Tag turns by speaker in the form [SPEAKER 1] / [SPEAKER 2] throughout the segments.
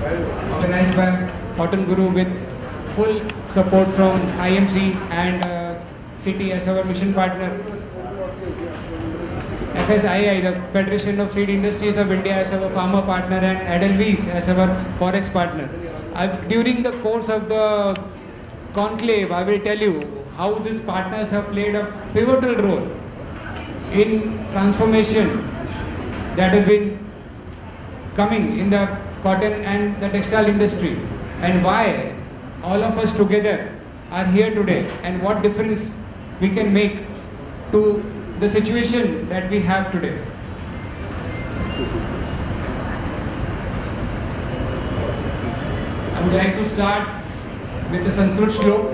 [SPEAKER 1] organized by COTTONGURU with full support from IMC and City as our mission partner. FSII, the Federation of Seed Industries of India, as our farmer partner, and Edelweiss as our forex partner. During the course of the conclave, I will tell you how these partners have played a pivotal role in transformation that has been coming in the cotton and the textile industry, and why all of us together are here today, and what difference we can make to the situation that we have today. I would like to start with the Sanskrit shlok.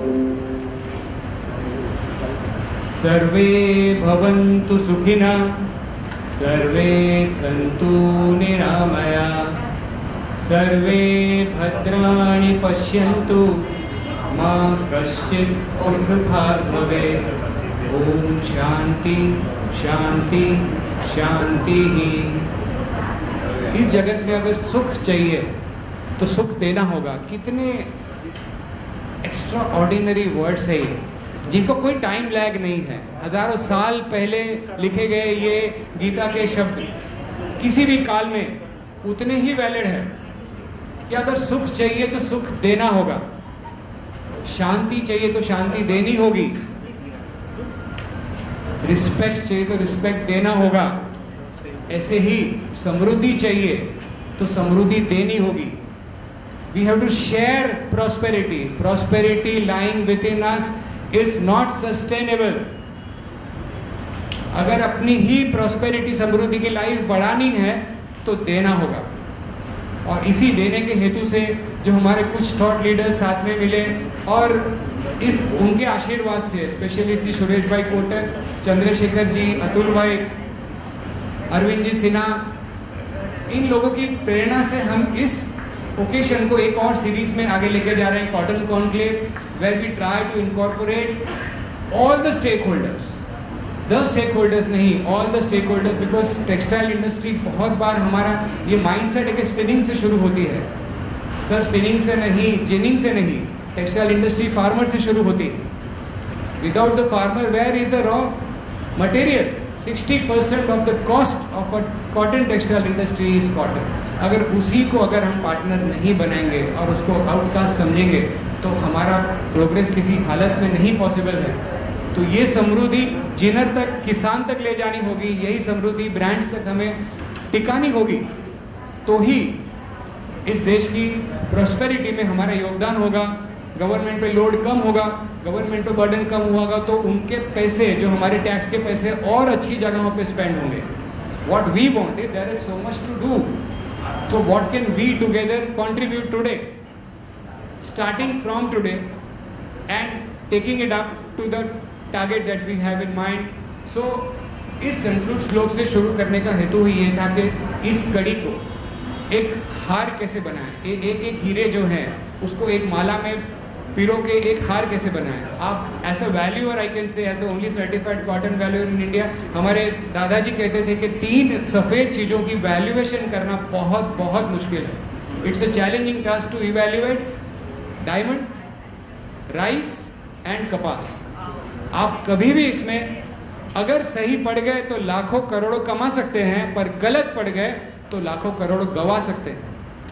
[SPEAKER 1] Sarve bhavantu sukhina, sarve santu niramaya, sarve bhadrani pashyantu, ma kaschit urvibhag bhavet. Om Shanti शांति शांति ही। इस जगत में अगर सुख चाहिए तो सुख देना होगा। कितने एक्स्ट्रा ऑर्डिनरी वर्ड्स है ये, जिनको कोई टाइम लैग नहीं है। हजारों साल पहले लिखे गए ये गीता के शब्द किसी भी काल में उतने ही वैलिड है कि अगर सुख चाहिए तो सुख देना होगा, शांति चाहिए तो शांति देनी होगी, रिस्पेक्ट चाहिए तो रिस्पेक्ट देना होगा, ऐसे ही समृद्धि चाहिए तो समृद्धि देनी होगी। We have to share prosperity. Prosperity lying within us is not sustainable. अगर अपनी ही prosperity समृद्धि की लाइफ बढ़ानी है तो देना होगा, और इसी देने के हेतु से जो हमारे कुछ थॉट लीडर्स साथ में मिले और इस उनके आशीर्वाद से, स्पेशली श्री सुरेश भाई कोटक, चंद्रशेखर जी, अतुल भाई, अरविंद जी सिन्हा, इन लोगों की प्रेरणा से हम इस ओकेशन को एक और सीरीज में आगे लेके जा रहे हैं, cotton conclave, where we try to incorporate all the stakeholders नहीं, all the stakeholders, because textile industry बहुत बार हमारा ये माइंडसेट है कि स्पिनिंग से शुरू होती है। सर, स्पिनिंग से नहीं, जिनिंग से नहीं, टेक्सटाइल इंडस्ट्री फार्मर से शुरू होती है। Without the farmer where is the raw material? 60% of the cost of a cotton textile industry is cotton. अगर उसी को अगर हम पार्टनर नहीं बनाएंगे और उसको आउटकास्ट समझेंगे तो हमारा प्रोग्रेस किसी हालत में नहीं पॉसिबल है। तो ये समृद्धि जिनर तक, किसान तक ले जानी होगी, यही समृद्धि ब्रांड्स तक हमें टिकानी होगी, तो ही इस देश की प्रॉस्पेरिटी में हमारा योगदान होगा। गवर्नमेंट पे लोड कम होगा, गवर्नमेंट पे बर्डन कम होगा, तो उनके पैसे, जो हमारे टैक्स के पैसे, और अच्छी जगहों पे स्पेंड होंगे। What we want is there is so much to do, so what can we together contribute today, starting from today and taking it up to the target that we have in mind. So इस संस्कृत श्लोक से शुरू करने का हेतु ही ये था कि इस कड़ी को एक हार कैसे बनाएं, एक हीरे जो हैं उसको एक माला में पिरो के एक हार कैसे बनाएं। आप as a valuer, I can say, as the only certified cotton valuer in India, हमारे दादाजी कहते थे कि 3 सफ़ेद चीज़ों की वैल्यूएशन करना बहुत बहुत मुश्किल है। It's a challenging task to evaluate diamond, rice and कपास। आप कभी भी इसमें अगर सही पड़ गए तो लाखों करोड़ों कमा सकते हैं, पर गलत पड़ गए तो लाखों करोड़ों गवा सकते हैं।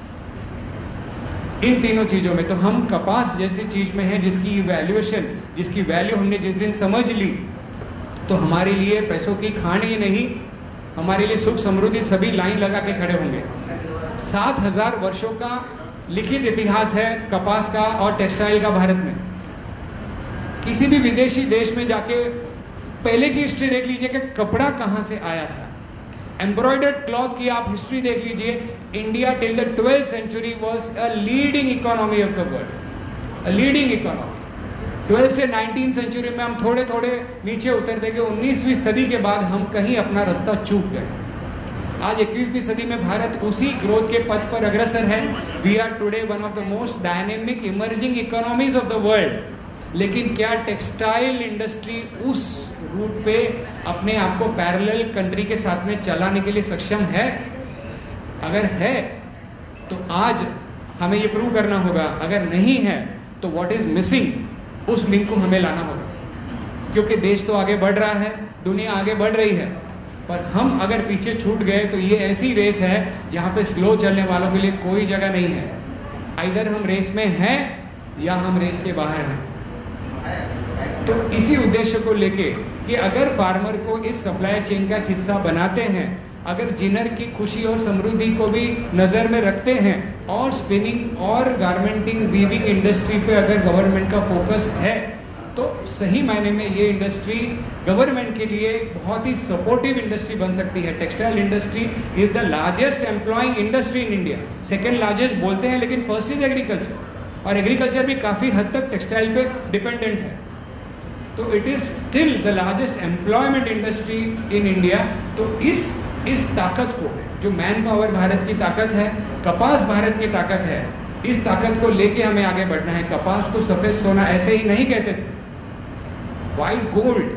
[SPEAKER 1] इन तीनों चीज़ों में तो हम कपास जैसी चीज़ में हैं जिसकी वैल्यूएशन, जिसकी वैल्यू हमने जिस दिन समझ ली तो हमारे लिए पैसों की खान ही नहीं, हमारे लिए सुख समृद्धि सभी लाइन लगा के खड़े होंगे। 7000 वर्षों का लिखित इतिहास है कपास का और टेक्सटाइल का भारत में। किसी भी विदेशी देश में जाके पहले की हिस्ट्री देख लीजिए कि कपड़ा कहाँ से आया था। एम्ब्रॉयडर्ड क्लॉथ की आप हिस्ट्री देख लीजिए। India till the 12th century was a leading economy of the world, a leading economy. 12th से 19th सेंचुरी में हम थोड़े थोड़े नीचे उतरते गए। 19वीं सदी के बाद हम कहीं अपना रास्ता चूक गए। आज 21वीं सदी में भारत उसी ग्रोथ के पथ पर अग्रसर है। We are today one of the most dynamic emerging economies of the world. लेकिन क्या टेक्सटाइल इंडस्ट्री उस रूट पे अपने आप को पैरेलल कंट्री के साथ में चलाने के लिए सक्षम है? अगर है तो आज हमें ये प्रूव करना होगा, अगर नहीं है तो व्हाट इज मिसिंग, उस लिंक को हमें लाना होगा। क्योंकि देश तो आगे बढ़ रहा है, दुनिया आगे बढ़ रही है, पर हम अगर पीछे छूट गए तो ये ऐसी रेस है जहाँ पे स्लो चलने वालों के लिए कोई जगह नहीं है। आइदर हम रेस में हैं या हम रेस के बाहर हैं। तो इसी उद्देश्य को लेके कि अगर फार्मर को इस सप्लाई चेन का हिस्सा बनाते हैं, अगर जिनर की खुशी और समृद्धि को भी नज़र में रखते हैं, और स्पिनिंग और गारमेंटिंग वीविंग इंडस्ट्री पे अगर गवर्नमेंट का फोकस है, तो सही मायने में ये इंडस्ट्री गवर्नमेंट के लिए बहुत ही सपोर्टिव इंडस्ट्री बन सकती है। Textile industry is the largest employing industry in India. Second largest बोलते हैं, लेकिन फर्स्ट इज एग्रीकल्चर, और एग्रीकल्चर भी काफ़ी हद तक टेक्सटाइल पे डिपेंडेंट है। तो it is still the largest employment industry in India. तो इस ताकत को, जो मैन पावर भारत की ताकत है, कपास भारत की ताकत है, इस ताकत को लेके हमें आगे बढ़ना है। कपास को सफ़ेद सोना ऐसे ही नहीं कहते थे, वाइट गोल्ड।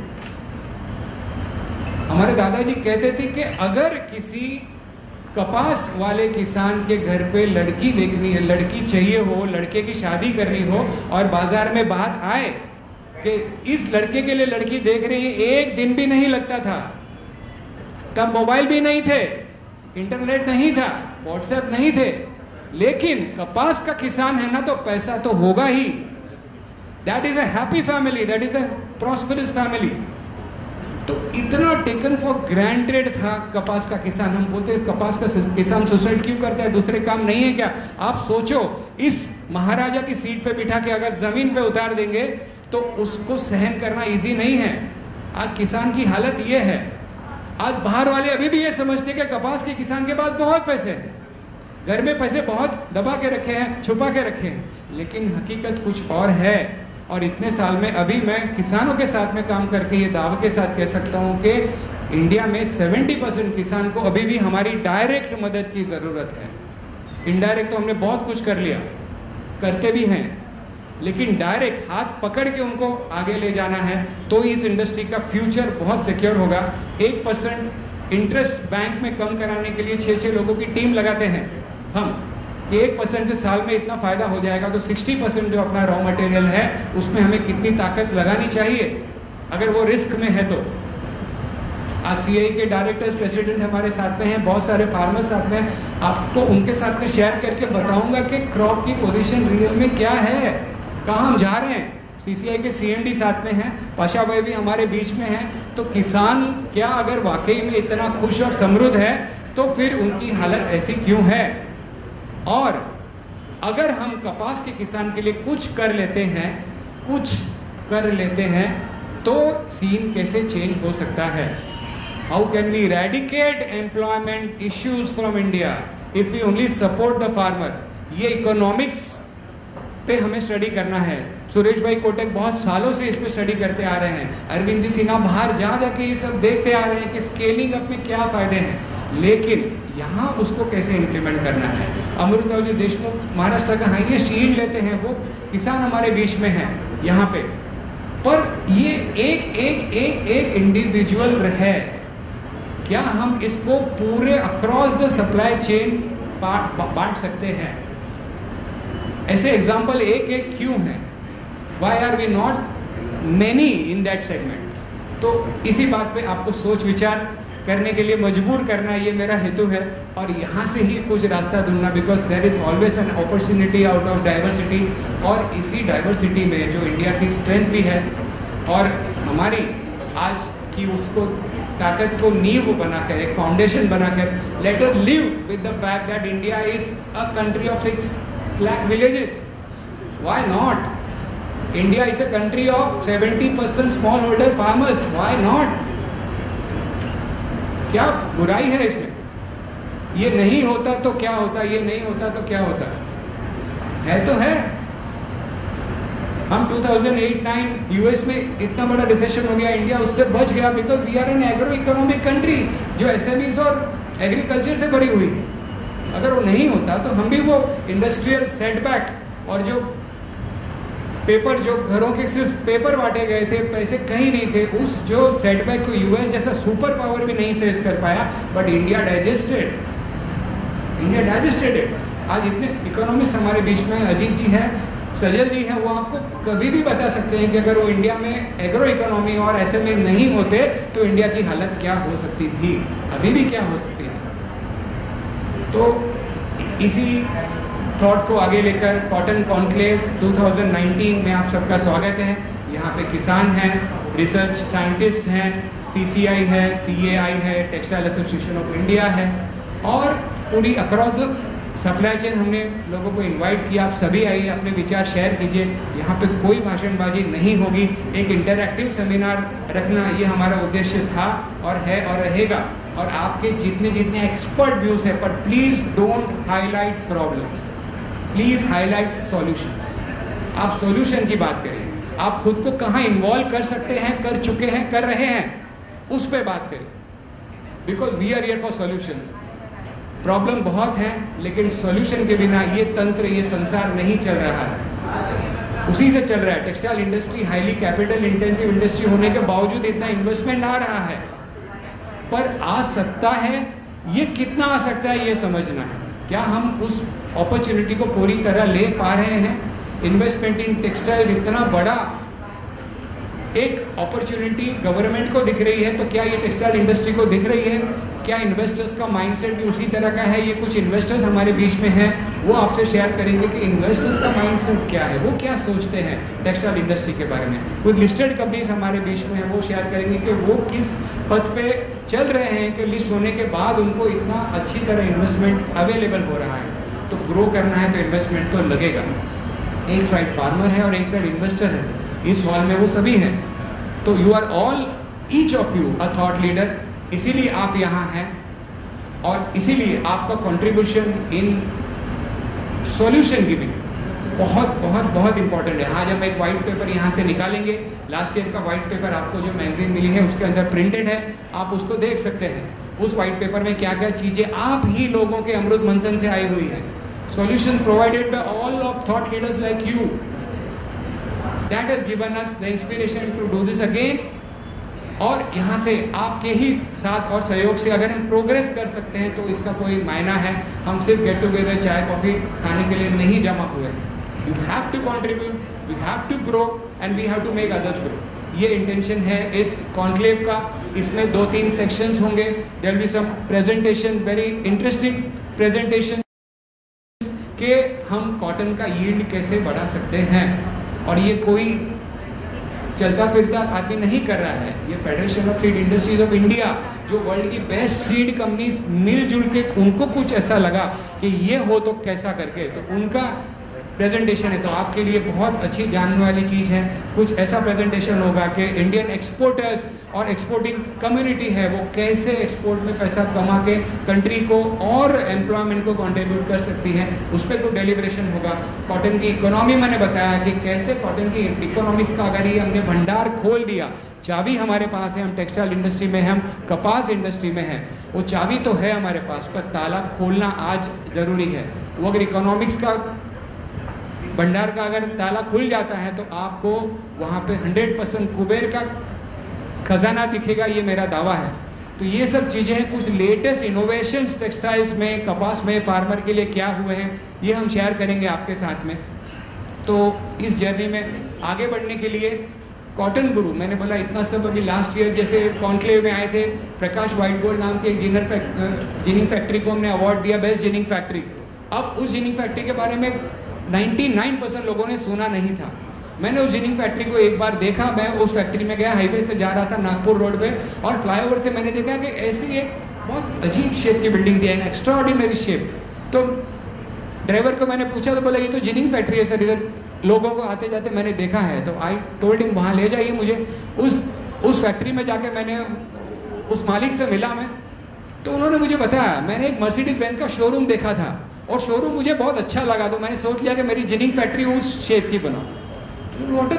[SPEAKER 1] हमारे दादाजी कहते थे कि अगर किसी कपास वाले किसान के घर पे लड़की देखनी है, लड़की चाहिए हो, लड़के की शादी करनी हो, और बाजार में बात आए कि इस लड़के के लिए लड़की देख रही है, एक दिन भी नहीं लगता था। तब मोबाइल भी नहीं थे, इंटरनेट नहीं था, व्हाट्सएप नहीं थे, लेकिन कपास का किसान है ना, तो पैसा तो होगा ही। That is a happy family, that is a prosperous family. तो इतना टेकन फॉर ग्रांटेड था कपास का किसान। हम बोलते हैं कपास का किसान सुसाइड क्यों करता है, दूसरे काम नहीं है क्या? आप सोचो, इस महाराजा की सीट पे बिठा के अगर जमीन पे उतार देंगे तो उसको सहन करना इजी नहीं है। आज किसान की हालत ये है। आज बाहर वाले अभी भी ये समझते कि कपास के किसान के पास बहुत पैसे हैं, घर में पैसे बहुत दबा के रखे हैं, छुपा के रखे हैं, लेकिन हकीकत कुछ और है। और इतने साल में अभी मैं किसानों के साथ में काम करके ये दावे के साथ कह सकता हूँ कि इंडिया में 70% किसान को अभी भी हमारी डायरेक्ट मदद की ज़रूरत है। इनडायरेक्ट तो हमने बहुत कुछ कर लिया, करते भी हैं, लेकिन डायरेक्ट हाथ पकड़ के उनको आगे ले जाना है, तो इस इंडस्ट्री का फ्यूचर बहुत सिक्योर होगा। 1% इंटरेस्ट बैंक में कम कराने के लिए 6 लोगों की टीम लगाते हैं हम, कि 1% से साल में इतना फ़ायदा हो जाएगा। तो 60% जो अपना रॉ मटेरियल है उसमें हमें कितनी ताकत लगानी चाहिए अगर वो रिस्क में है। तो आज CI के डायरेक्टर्स प्रेसिडेंट हमारे साथ में हैं, बहुत सारे फार्मर्स साथ में, आपको उनके साथ में शेयर करके बताऊंगा कि क्रॉप की पोजीशन रियल में क्या है, कहाँ हम जा रहे हैं। CCI के CMD साथ में हैं, पाशा भाई भी हमारे बीच में हैं। तो किसान क्या अगर वाकई में इतना खुश और समृद्ध है तो फिर उनकी हालत ऐसी क्यों है? और अगर हम कपास के किसान के लिए कुछ कर लेते हैं तो सीन कैसे चेंज हो सकता है? How can we eradicate employment issues from India if we only support the farmer? ये इकोनॉमिक्स पे हमें स्टडी करना है। सुरेश भाई कोटक बहुत सालों से इस पे स्टडी करते आ रहे हैं। अरविंद जी सिन्हा बाहर जा जाके ये सब देखते आ रहे हैं कि स्केलिंग अप में क्या फ़ायदे हैं, लेकिन यहाँ उसको कैसे इम्प्लीमेंट करना है। अमृतलाल देशमुख महाराष्ट्र का हाईएस्ट यील्ड लेते हैं, वो किसान हमारे बीच में हैं यहाँ पे, पर ये एक इंडिविजुअल है। क्या हम इसको पूरे अक्रॉस द सप्लाई चेन बांट सकते हैं? ऐसे एग्जाम्पल एक क्यों हैं? Why are we not many in that segment? तो इसी बात पे आपको सोच विचार करने के लिए मजबूर करना, ये मेरा हेतु है, और यहाँ से ही कुछ रास्ता ढूंढना, because there is always an opportunity out of diversity. और इसी डाइवर्सिटी में जो इंडिया की स्ट्रेंथ भी है और हमारी आज की उसको ताकत को नींव बनाकर, एक फाउंडेशन बनाकर, let us live with the fact that India is a country of 6 lakh villages. Why not? India is a country of 70% small holder farmers. Why not? क्या बुराई है इसमें? ये नहीं होता तो क्या होता, ये नहीं होता तो क्या होता है? तो है। हम 2008-9 यूएस में इतना बड़ा रिसेशन हो गया, इंडिया उससे बच गया because we are an agro economic country जो SMEs और एग्रीकल्चर से बड़ी हुई। अगर वो नहीं होता तो हम भी वो इंडस्ट्रियल सेटबैक और जो पेपर, जो घरों के सिर्फ पेपर बांटे गए थे, पैसे कहीं नहीं थे, उस जो सेटबैक को यूएस जैसा सुपर पावर भी नहीं फेस कर पाया, बट इंडिया डाइजेस्टेड इट। आज इतने इकोनॉमिस्ट हमारे बीच में, अजीत जी है, सजल जी है, वो आपको कभी भी बता सकते हैं कि अगर वो इंडिया में एग्रो इकोनॉमी और एसएमई नहीं होते तो इंडिया की हालत क्या हो सकती थी, अभी भी क्या हो सकती है। तो इसी थॉट को आगे लेकर कॉटन कॉन्क्लेव 2019 में आप सबका स्वागत है। यहाँ पे किसान हैं, रिसर्च साइंटिस्ट हैं, सीसीआई है, सीएआई है, टेक्सटाइल एसोसिएशन ऑफ इंडिया है, और पूरी अक्रॉस सप्लाई चेन हमने लोगों को इनवाइट किया। आप सभी आइए, अपने विचार शेयर कीजिए। यहाँ पे कोई भाषणबाजी नहीं होगी, एक इंटरैक्टिव सेमिनार रखना ये हमारा उद्देश्य था और है और रहेगा। और आपके जितने जितने एक्सपर्ट व्यूज है, पर please don't highlight problems, please highlight solutions. आप सॉल्यूशन की बात करिए, आप खुद को कहाँ इन्वॉल्व कर सकते हैं, कर चुके हैं, कर रहे हैं, उस पर बात करिए, because we are here for solutions. Problem बहुत है, लेकिन सॉल्यूशन के बिना ये तंत्र, ये संसार नहीं चल रहा है, उसी से चल रहा है। Textile industry highly capital intensive industry होने के बावजूद इतना इन्वेस्टमेंट आ रहा है, पर आ सकता है, ये कितना आ सकता है ये समझना है। क्या हम उस अपॉर्चुनिटी को पूरी तरह ले पा रहे हैं? इन्वेस्टमेंट इन टेक्सटाइल इतना बड़ा एक अपॉर्चुनिटी गवर्नमेंट को दिख रही है, तो क्या ये टेक्सटाइल इंडस्ट्री को दिख रही है? क्या इन्वेस्टर्स का माइंडसेट भी उसी तरह का है? ये कुछ इन्वेस्टर्स हमारे बीच में हैं, वो आपसे शेयर करेंगे कि इन्वेस्टर्स का माइंडसेट क्या है, वो क्या सोचते हैं टेक्सटाइल इंडस्ट्री के बारे में। कुछ लिस्टेड कंपनीज हमारे बीच में हैं, वो शेयर करेंगे कि वो किस पथ पे चल रहे हैं कि लिस्ट होने के बाद उनको इतना अच्छी तरह इन्वेस्टमेंट अवेलेबल हो रहा है। तो ग्रो करना है तो इन्वेस्टमेंट तो लगेगा। एक साइड फार्मर है और एक साइड इन्वेस्टर है, इस हॉल में वो सभी हैं। तो you are all, each of you a thought leader, इसीलिए आप यहाँ हैं और इसीलिए आपका कंट्रीब्यूशन इन सॉल्यूशन गिविंग बहुत बहुत बहुत इंपॉर्टेंट है। आज हम एक वाइट पेपर यहाँ से निकालेंगे, लास्ट ईयर का वाइट पेपर आपको जो मैगजीन मिली है उसके अंदर प्रिंटेड है, आप उसको देख सकते हैं। उस वाइट पेपर में क्या क्या चीज़ें आप ही लोगों के अमृत मंथन से आई हुई है, solution provided by all of thought leaders like you, that has given us the inspiration to do this again। और यहाँ से आपके ही साथ और सहयोग से अगर हम प्रोग्रेस कर सकते हैं तो इसका कोई मायना है। हम सिर्फ गेट टुगेदर चाय कॉफ़ी खाने के लिए नहीं जमा हुए हैं। You have to contribute, we have to grow and we have to make others grow. ये इंटेंशन है इस कॉन्क्लेव का। इसमें 2-3 सेक्शंस होंगे। There will be some presentation, very interesting presentation कि हम कॉटन का यील्ड कैसे बढ़ा सकते हैं। और ये कोई चलता फिरता आदमी नहीं कर रहा है, ये federation of seed industries of India, जो वर्ल्ड की बेस्ट सीड कंपनीज मिलजुल के उनको कुछ ऐसा लगा कि ये हो तो कैसा करके, तो उनका प्रेजेंटेशन है। तो आपके लिए बहुत अच्छी जानने वाली चीज़ है। कुछ ऐसा प्रेजेंटेशन होगा कि इंडियन एक्सपोर्टर्स और एक्सपोर्टिंग कम्युनिटी है वो कैसे एक्सपोर्ट में पैसा कमा के कंट्री को और एम्प्लॉयमेंट को कंट्रीब्यूट कर सकती है, उस पर कुछ डेलिब्रेशन होगा। कॉटन की इकोनॉमी मैंने बताया कि कैसे कॉटन की इकोनॉमी का अगर ये हमने भंडार खोल दिया, चाबी हमारे पास है, हम टेक्सटाइल इंडस्ट्री में हैं, हम कपास इंडस्ट्री में हैं, वो चाबी तो है हमारे पास, पर ताला खोलना आज ज़रूरी है। वो अगर इकोनॉमिक्स का भंडार का अगर ताला खुल जाता है तो आपको वहाँ पे 100% कुबेर का खजाना दिखेगा, ये मेरा दावा है। तो ये सब चीज़ें हैं, कुछ लेटेस्ट इनोवेशंस टेक्सटाइल्स में, कपास में, फार्मर के लिए क्या हुए हैं, ये हम शेयर करेंगे आपके साथ में। तो इस जर्नी में आगे बढ़ने के लिए कॉटन गुरु, मैंने बोला इतना सब अभी लास्ट ईयर जैसे कॉन्क्लेव में आए थे, प्रकाश वाइट गोल्ड नाम के एक जिनिंग फैक्ट्री को हमने अवार्ड दिया बेस्ट जिनिंग फैक्ट्री। अब उस जिनिंग फैक्ट्री के बारे में 99% लोगों ने सुना नहीं था। मैंने उस जिनिंग फैक्ट्री को एक बार देखा, मैं उस फैक्ट्री में गया, हाईवे से जा रहा था नागपुर रोड पे, और फ्लाईओवर से मैंने देखा कि ऐसी एक बहुत अजीब शेप की बिल्डिंग थी, एन एक्स्ट्रा ऑर्डिनरी शेप। तो ड्राइवर को मैंने पूछा तो बोला ये तो जिनिंग फैक्ट्री है सर, इधर लोगों को आते जाते मैंने देखा है। तो आई टोल्ड हिम वहाँ ले जाइए मुझे। उस फैक्ट्री में जाके मैंने उस मालिक से मिला मैं, तो उन्होंने मुझे बताया, मैंने एक मर्सिडीज बेंज का शोरूम देखा था और शोरूम मुझे बहुत अच्छा लगा, तो मैंने सोच लिया कि मेरी जिनिंग फैक्ट्री उस शेप की बनाऊं। What a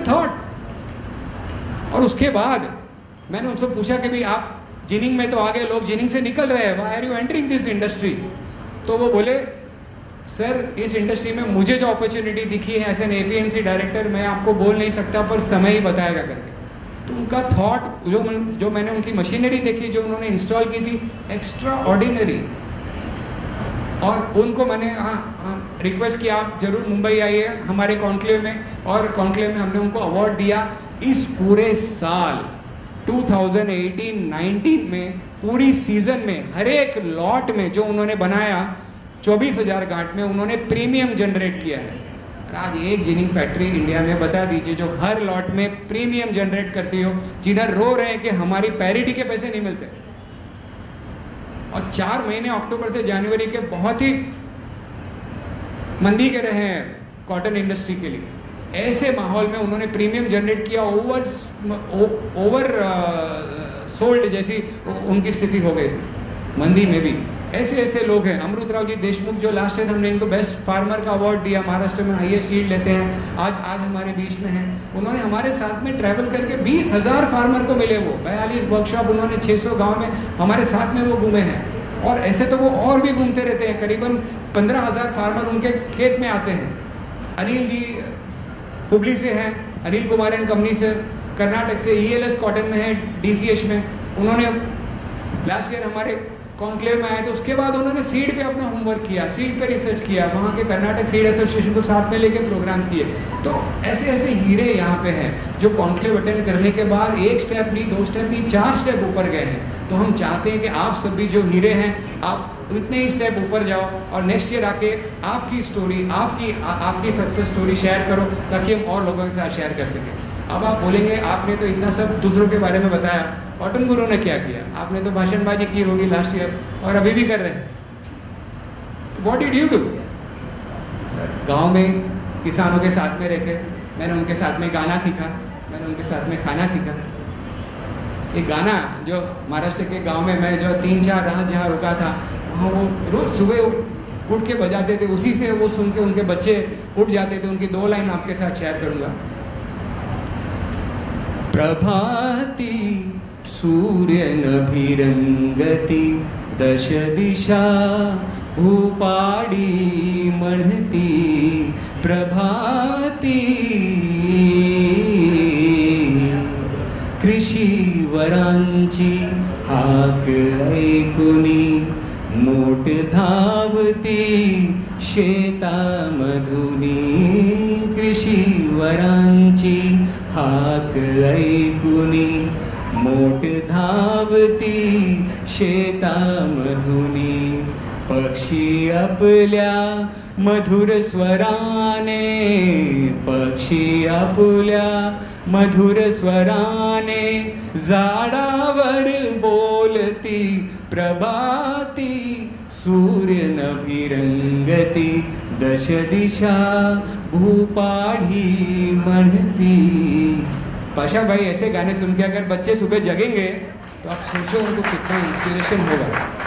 [SPEAKER 1] thought. और उसके बाद मैंने उनसे पूछा कि भाई आप जिनिंग में तो आगे लोग जिनिंग से निकल रहे हैं, why are you entering this industry. तो वो बोले सर इस इंडस्ट्री में मुझे जो अपॉर्चुनिटी दिखी है एज एन एपीएमसी डायरेक्टर, मैं आपको बोल नहीं सकता, पर समय ही बताएगा करके। तो उनका थॉट, जो मैंने उनकी मशीनरी देखी जो उन्होंने इंस्टॉल की थी, एक्स्ट्रा ऑर्डिनरी। और उनको मैंने रिक्वेस्ट किया आप जरूर मुंबई आइए हमारे कॉन्क्लेव में, और कॉन्क्लेव में हमने उनको अवार्ड दिया। इस पूरे साल 2018-19 में पूरी सीजन में हर एक लॉट में जो उन्होंने बनाया 24,000 गांठ में उन्होंने प्रीमियम जनरेट किया है। और आज एक जिनिंग फैक्ट्री इंडिया में बता दीजिए जो हर लॉट में प्रीमियम जनरेट करती हो, जिधर रो रहे हैं कि हमारी पैरिटी के पैसे नहीं मिलते। और 4 महीने अक्टूबर से जनवरी के बहुत ही मंदी के रहे हैं कॉटन इंडस्ट्री के लिए। ऐसे माहौल में उन्होंने प्रीमियम जनरेट किया, ओवर सोल्ड जैसी उनकी स्थिति हो गई थी मंदी में भी। ऐसे ऐसे लोग हैं। अमृतराव जी देशमुख जो लास्ट ईयर हमने इनको बेस्ट फार्मर का अवार्ड दिया, महाराष्ट्र में हाईएस्ट यील्ड लेते हैं, आज हमारे बीच में हैं। उन्होंने हमारे साथ में ट्रैवल करके 20,000 फार्मर को मिले, वो 42 वर्कशॉप उन्होंने 600 गाँव में हमारे साथ में वो घूमे हैं। और ऐसे तो वो और भी घूमते रहते हैं, करीबन 15,000 फार्मर उनके खेत में आते हैं। अनिल जी हुबली से हैं, अनिल कुमार एंड कंपनी से, कर्नाटक से, ELS कॉटन में है, DCH में। उन्होंने लास्ट ईयर हमारे कॉन्क्लेव में आए थे। उसके बाद उन्होंने सीड पे अपना होमवर्क किया, सीड पे रिसर्च किया, वहाँ के कर्नाटक सीड एसोसिएशन को साथ में लेके प्रोग्राम्स किए। तो ऐसे ऐसे हीरे यहाँ पे हैं जो कॉन्क्लेव अटेंड करने के बाद 1 स्टेप नहीं, 2 स्टेप नहीं, 4 स्टेप ऊपर गए हैं। तो हम चाहते हैं कि आप सभी जो हीरे हैं आप इतने ही स्टेप ऊपर जाओ और नेक्स्ट ईयर आके आपकी स्टोरी, आपकी सक्सेस स्टोरी शेयर करो, ताकि हम और लोगों के साथ शेयर कर सकें। अब आप बोलेंगे आपने तो इतना सब दूसरों के बारे में बताया, कॉटन गुरु ने क्या किया? आपने तो भाषणबाजी की होगी लास्ट ईयर और अभी भी कर रहे हैं। What did you do? Sir गांव में किसानों के साथ में रह के मैंने उनके साथ में गाना सीखा, मैंने उनके साथ में खाना सीखा। एक गाना जो महाराष्ट्र के गांव में मैं जो 3-4 रात जहाँ रुका था, वहाँ वो रोज़ सुबह उठ के बजाते थे, उसी से वो सुन के उनके बच्चे उठ जाते थे। उनकी 2 लाइन आपके साथ शेयर करूँगा। प्रभाती सूर्यनभिरंगती, दश दिशा भूपाडी म्हणती, प्रभाती कृषीवरांची हाक ऐकुनी, मोठ धावती शेतामधुनी, कृषीवरांची हाक ऐकुनी, मोठ धावती शेतामधुनी, पक्षी आपल्या मधुर स्वराने, पक्षी आपल्या मधुर स्वराने, झाडावर बोलती, प्रभाती सूर्यनभिरंगती, दश दिशा भूपाढी म्हणती। पाशा भाई, ऐसे गाने सुन के अगर बच्चे सुबह जगेंगे तो आप सोचो उनको कितना इंस्पिरेशन होगा।